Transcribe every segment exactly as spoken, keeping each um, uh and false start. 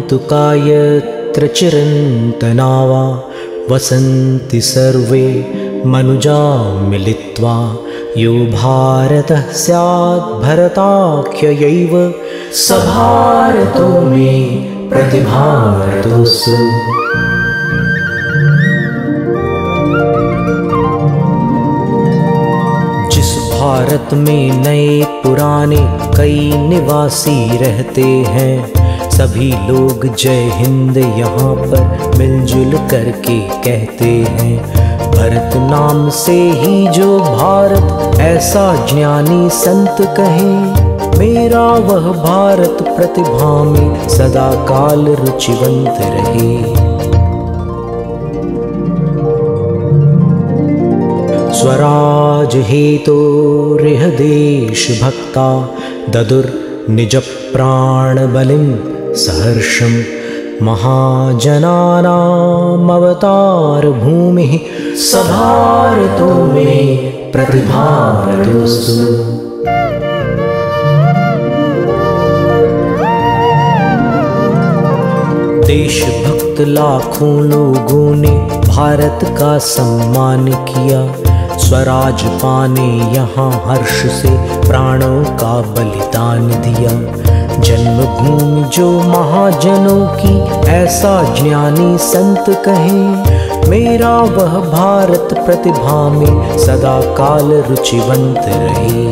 कौतुका यत्र चिरन्तना वा वसन्ति सर्वे मनुजा मिलित्वा। यो भारतः स्यात् भरताख्ययैव स भारतो मे प्रतिभारतोऽस्तु। जिस भारत में नए पुराने कई निवासी रहते हैं, सभी लोग जय हिंद यहाँ पर मिलजुल करके कहते हैं। भरत नाम से ही जो भारत ऐसा ज्ञानी संत कहे, मेरा वह भारत प्रतिभा में सदा काल रुचिवंत रहे। स्वराज हेतोरिह देश भक्ता ददुर निज प्राण बलिं सहर्षं। महाजनानामवतार भूमिः स भारतो मे प्रतिभारतोऽस्तु। देशभक्त लाखों लोगों ने भारत का सम्मान किया। स्वराज पाने यहाँ हर्ष से प्राणों का बलिदान दिया। जन्मभूमि जो महाजनों की ऐसा ज्ञानी संत कहे, मेरा वह भारत प्रतिभा में सदा काल रुचिवंत रहे।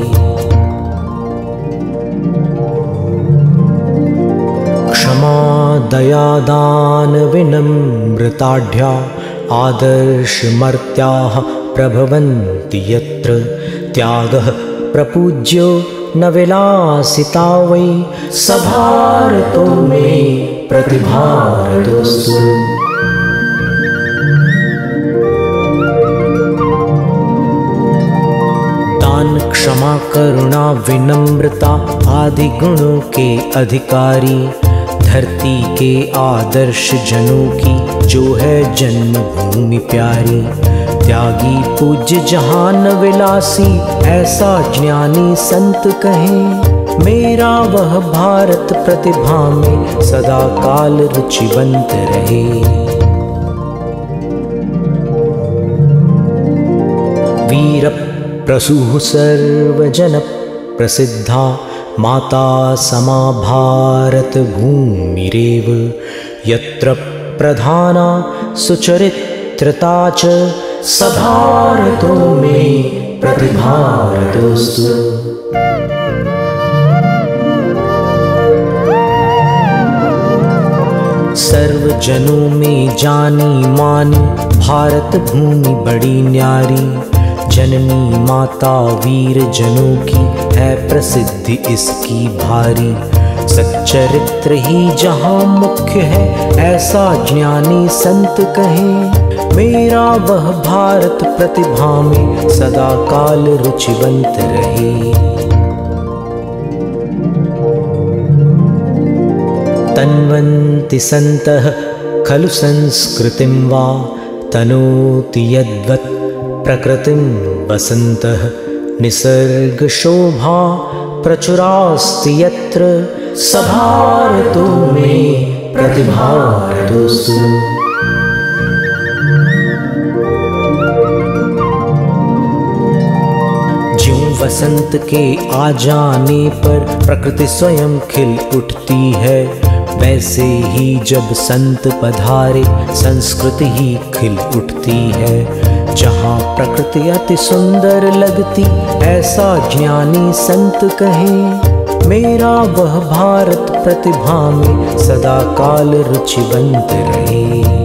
क्षमा दया दान विनम्रताढ्या आदर्श मर्त्याः प्रभवन्ति यत्र। त्यागः प्रपूज्यो न विलासिता वै स भारतो मे प्रतिभारतोऽस्तु। दान क्षमा करुणा विनम्रता आदि गुणों के अधिकारी, धरती के आदर्श जनों की जो है जन्मभूमि प्यारी। त्यागी पूज्य जहान विलासी ऐसा ज्ञानी संत कहे, मेरा वह भारत प्रतिभा में सदा काल रुचिवंत रहे। वीर प्रसूः सर्वजन प्रसिद्धा माता समा भारत भूमिरेव। यत्र प्रधाना सुचरित्रता च स भारतो मे प्रतिभारतोऽस्तु। सर्व जनों में जानी मानी भारत भूमि बड़ी न्यारी। जननी माता वीर जनों की है प्रसिद्धि इसकी भारी। सच्चरित्र ही जहाँ मुख्य है ऐसा ज्ञानी संत कहे, मेरा वह भारत प्रतिभा में सदा काल रुचिवंत रहे। तन्वन्ति सन्तः खलु संस्कृतिं वा तनोति यद्वत् प्रकृतिं वसन्तः। निसर्गशोभा प्रचुरास्ति यत्र स भारतो मे प्रतिभारतोऽस्तु। ज्यों वसंत के आ जाने पर प्रकृति स्वयं खिल उठती है, वैसे ही जब संत पधारे संस्कृति ही खिल उठती है। जहाँ प्रकृति अति सुंदर लगती ऐसा ज्ञानी संत कहे, मेरा वह भारत प्रतिभा में सदा काल रुचिवंत रहे।